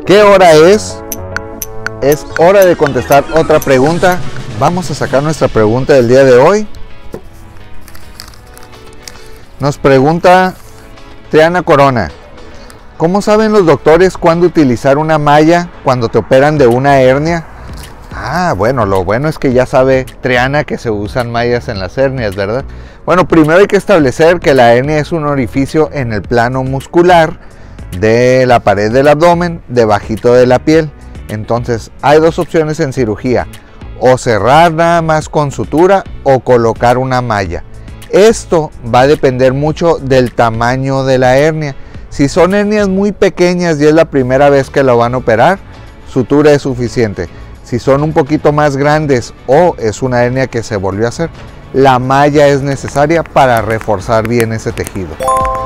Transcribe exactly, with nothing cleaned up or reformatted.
¿Qué hora es? Es hora de contestar otra pregunta. Vamos a sacar nuestra pregunta del día de hoy. Nos pregunta Triana Corona: ¿cómo saben los doctores cuándo utilizar una malla cuando te operan de una hernia? Ah, bueno, lo bueno es que ya sabe Triana que se usan mallas en las hernias, ¿verdad? Bueno, primero hay que establecer que la hernia es un orificio en el plano muscular de la pared del abdomen, debajito de la piel. Entonces, hay dos opciones en cirugía: o cerrar nada más con sutura o colocar una malla. Esto va a depender mucho del tamaño de la hernia. Si son hernias muy pequeñas y es la primera vez que lo van a operar, sutura es suficiente. Si son un poquito más grandes o es una hernia que se volvió a hacer, la malla es necesaria para reforzar bien ese tejido.